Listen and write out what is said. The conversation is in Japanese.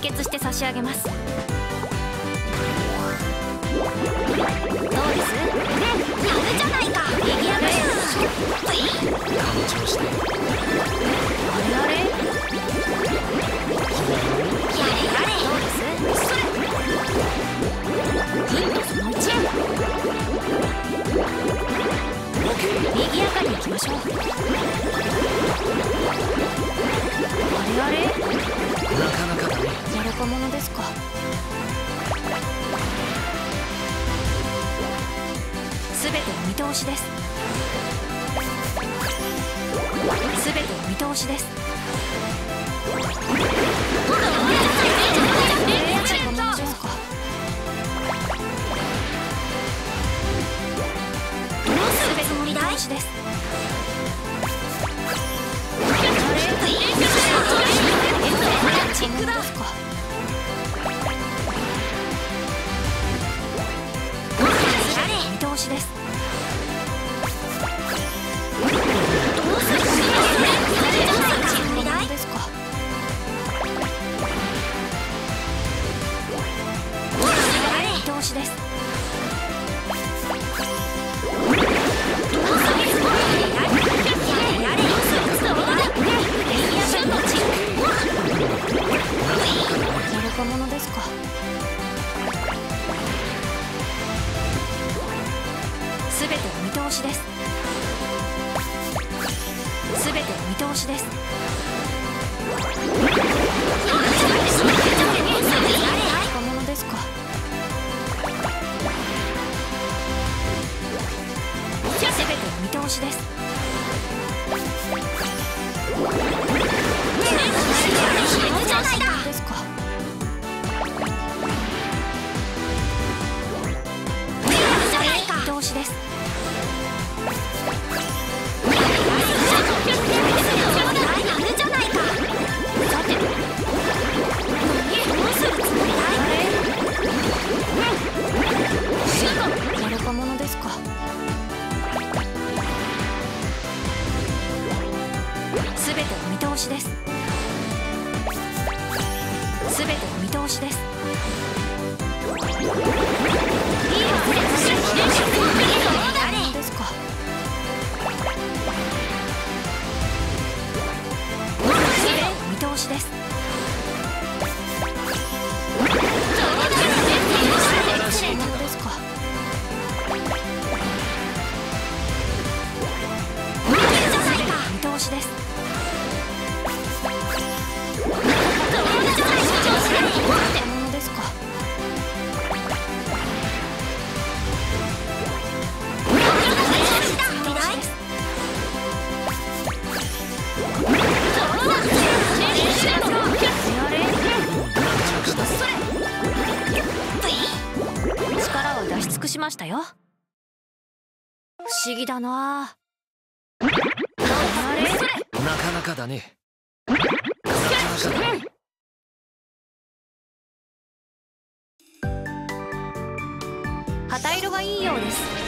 決して差し上げます。どうです？やるじゃないか。賑やかし。 調子で。 あれあれ。やれやれ。どうです？それ。ヒントその1。賑やかにいきましょう。あれあれ。 なかなかだね。 やるかものですか。すべてお見通しです。すべてお見通しです。です。チックだ。見通しです。見通しです。小物ですか。すべてお見通しです。すべてお見通しです。小物ですか。すべてお見通しです。ですか。見通しです。やるかものですか。すべてお見通しです。すべてお見通しです。ですか。見通しです。ですか。見通しです。ですか。力を出し尽くしましたよ。不思議だな。あれ？ なかなかだね。 旗色がいいようです。